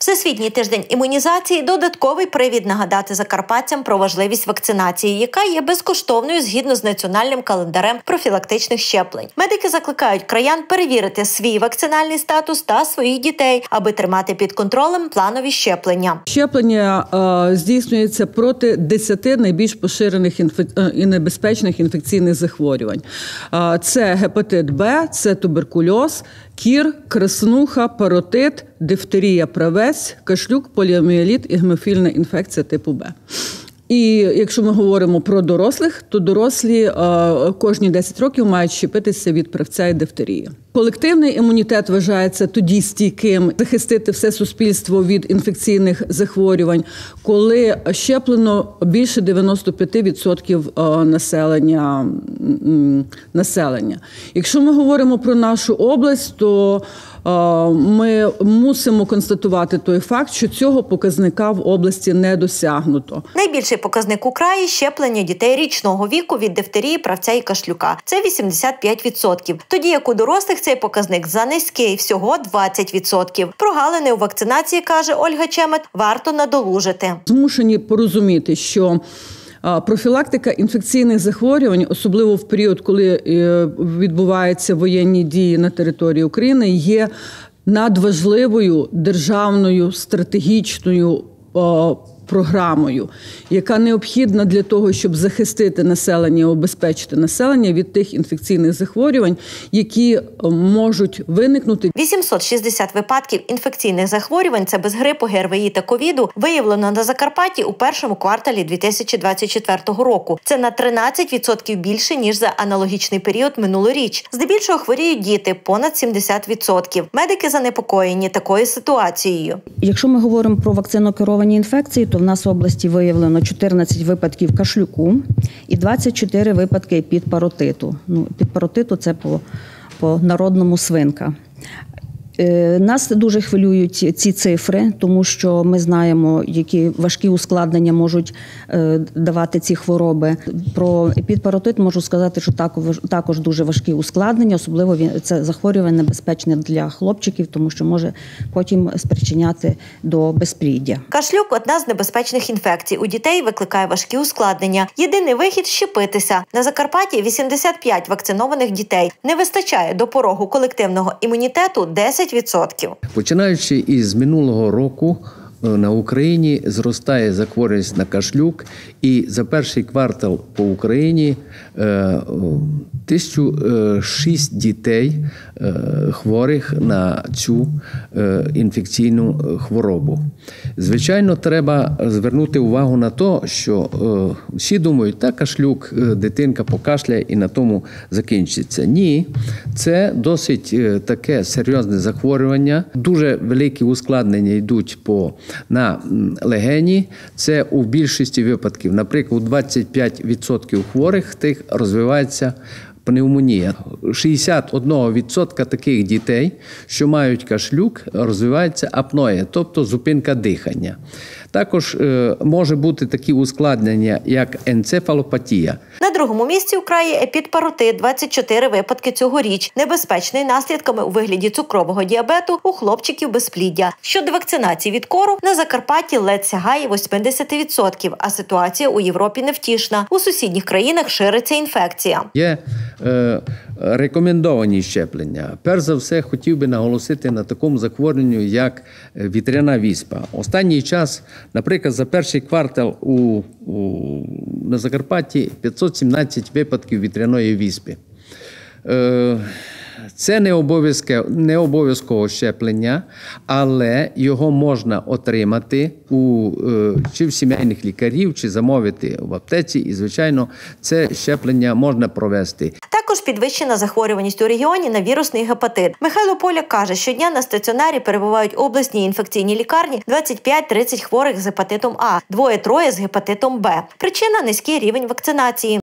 Всесвітній тиждень імунізації – додатковий привід нагадати закарпатцям про важливість вакцинації, яка є безкоштовною згідно з національним календарем профілактичних щеплень. Медики закликають краян перевірити свій вакцинальний статус та своїх дітей, аби тримати під контролем планові щеплення. Щеплення здійснюється проти 10 найбільш поширених і небезпечних інфекційних захворювань. Це гепатит Б, це туберкульоз, кір, краснуха, паротит, дифтерія правець, кашлюк, поліомієліт і гемофільна інфекція типу Б. І якщо ми говоримо про дорослих, то дорослі кожні 10 років мають щепитися від правця і дифтерії. Колективний імунітет вважається тоді стійким захистити все суспільство від інфекційних захворювань, коли щеплено більше 95% населення. Якщо ми говоримо про нашу область, то ми мусимо констатувати той факт, що цього показника в області не досягнуто. Найбільший показник у краї – щеплення дітей річного віку від дифтерії, правця і кашлюка. Це 85%. Тоді як у дорослих цей показник занизький – всього 20%. Прогалини у вакцинації, каже Ольга Чемет, варто надолужити. Змушені порозуміти, що профілактика інфекційних захворювань, особливо в період, коли відбуваються воєнні дії на території України, є надважливою державною стратегічною програмою, яка необхідна для того, щоб захистити населення, обезпечити населення від тих інфекційних захворювань, які можуть виникнути. 860 випадків інфекційних захворювань – це без грипу, ГРВІ та ковіду – виявлено на Закарпатті у першому кварталі 2024 року. Це на 13% більше, ніж за аналогічний період минулоріч. Здебільшого хворіють діти – понад 70%. Медики занепокоєні такою ситуацією. Якщо ми говоримо про вакцинокеровані інфекції, то в нас в області виявлено 14 випадків кашлюку і 24 випадки підпаротиту. Підпаротиту – це по народному свинка. Нас дуже хвилюють ці цифри, тому що ми знаємо, які важкі ускладнення можуть давати ці хвороби. Про підпаротит можу сказати, що також дуже важкі ускладнення, особливо це захворювання небезпечне для хлопчиків, тому що може потім спричиняти до безпліддя. Кашлюк – одна з небезпечних інфекцій. У дітей викликає важкі ускладнення. Єдиний вихід – щепитися. На Закарпатті 85 вакцинованих дітей. Не вистачає до порогу колективного імунітету 10%. Починаючи із минулого року, на Україні зростає захворюваність на кашлюк, і за перший квартал по Україні 1006 дітей хворих на цю інфекційну хворобу. Звичайно, треба звернути увагу на те, що всі думають, та кашлюк, дитинка покашляє і на тому закінчиться. Ні, це досить таке серйозне захворювання. Дуже великі ускладнення йдуть на легені. Це у більшості випадків, наприклад, у 25% хворих тих розвивається пневмонія. 61% таких дітей, що мають кашлюк, розвивається апноє, тобто зупинка дихання. Також може бути такі ускладнення, як енцефалопатія. На другому місці у краї епідпаротит – 24 випадки цьогоріч, небезпечний наслідками у вигляді цукрового діабету у хлопчиків безпліддя. Щодо вакцинації від кору, на Закарпатті ледь сягає 80%, а ситуація у Європі невтішна. У сусідніх країнах шириться інфекція. Є рекомендовані щеплення. Перш за все, хотів би наголосити на такому захворюванню, як вітряна віспа. Останній час, наприклад, за перший квартал на Закарпатті 517 випадків вітряної віспи. Це не обов'язкове щеплення, але його можна отримати чи в сімейних лікарів, чи замовити в аптеці. І, звичайно, це щеплення можна провести. Також підвищена захворюваність у регіоні на вірусний гепатит. Михайло Поляк каже, щодня на стаціонарі перебувають обласні інфекційні лікарні 25-30 хворих з гепатитом А, 2-3 з гепатитом Б. Причина – низький рівень вакцинації.